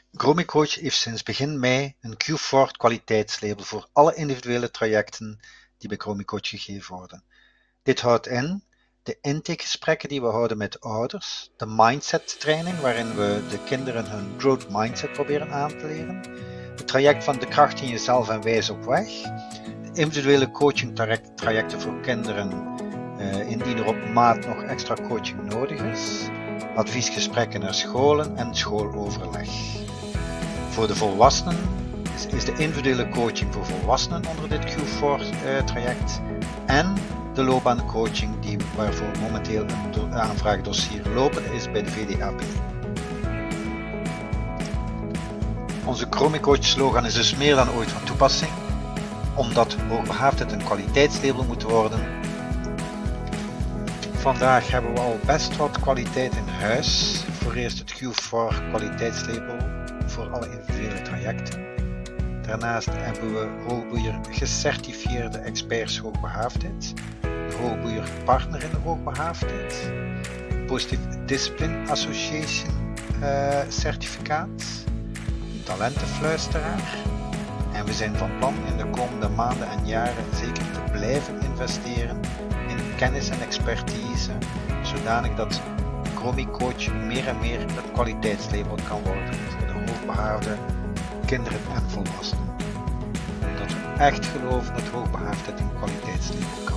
Gromicoach heeft sinds begin mei een Q-Forward kwaliteitslabel voor alle individuele trajecten die bij Gromicoach gegeven worden. Dit houdt in de intakegesprekken die we houden met ouders, de mindset training waarin we de kinderen hun growth mindset proberen aan te leren, het traject van de kracht in jezelf en wijs op weg, de individuele coaching trajecten voor kinderen indien er op maat nog extra coaching nodig is, adviesgesprekken naar scholen en schooloverleg. Voor de volwassenen is de individuele coaching voor volwassenen onder dit Q4 traject en de loopbaancoaching waarvoor momenteel een aanvraagdossier lopen is bij de VDAB. Onze Gromicoach slogan is dus meer dan ooit van toepassing, omdat hoogbegaafdheid een kwaliteitslabel moet worden. Vandaag hebben we al best wat kwaliteit in huis. Voor eerst het Q4 kwaliteitslabel voor alle individuele trajecten. Daarnaast hebben we Hoogboeier gecertificeerde experts hoogbegaafdheid, de Hoogboeier partner in de hoogbegaafdheid, Positive Discipline Association certificaat, talentenfluisteraar. En we zijn van plan in de komende maanden en jaren zeker te blijven investeren in kennis en expertise, zodanig dat Gromicoach meer en meer het kwaliteitslabel kan worden voor de hoogbegaafde kinderen en volwassenen. Omdat we echt geloven dat hoogbegaafdheid een kwaliteitslabel kan